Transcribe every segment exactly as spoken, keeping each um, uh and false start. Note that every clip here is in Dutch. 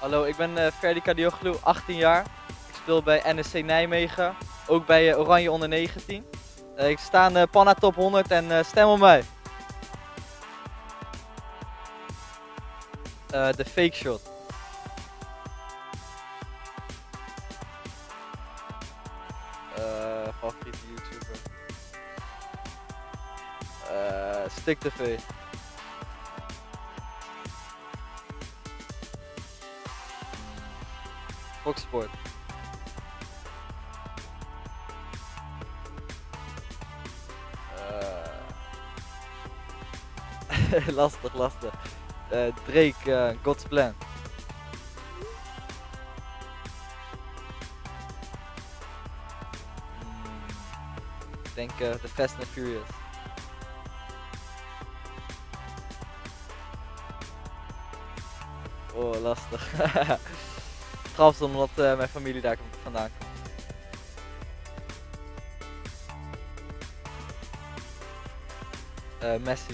Hallo, ik ben uh, Ferdi Kadioglu, achttien jaar. Ik speel bij N E C Nijmegen, ook bij uh, Oranje onder negentien. Uh, ik sta in de Panna Top honderd en uh, stem op mij. Uh, de Fake Shot. Uh, favoriete YouTuber. Uh, Stik T V. Fox Sport. Uh, lastig, lastig. Uh, Drake, uh, God's Plan. Mm, ik denk uh, The Fast and Furious. Oh, lastig. Strafst omdat uh, mijn familie daar vandaan komt. Uh, Messi.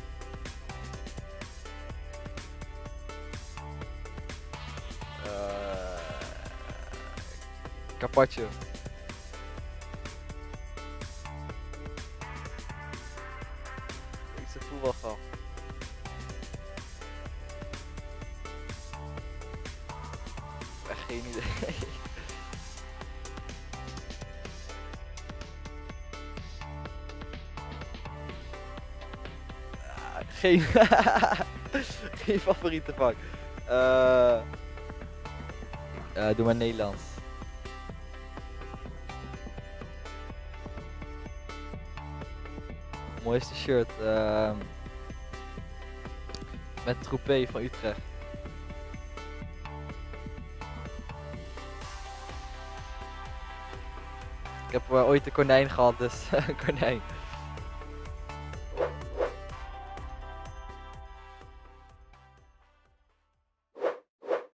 Uh, Carpaccio. Ik zit voetbal gehad. Echt geen idee. Geen, geen favoriete vak. Uh, uh, doe maar Nederlands. Mooiste shirt. Uh, met Troepé van Utrecht. Ik heb uh, ooit een konijn gehad, dus konijn.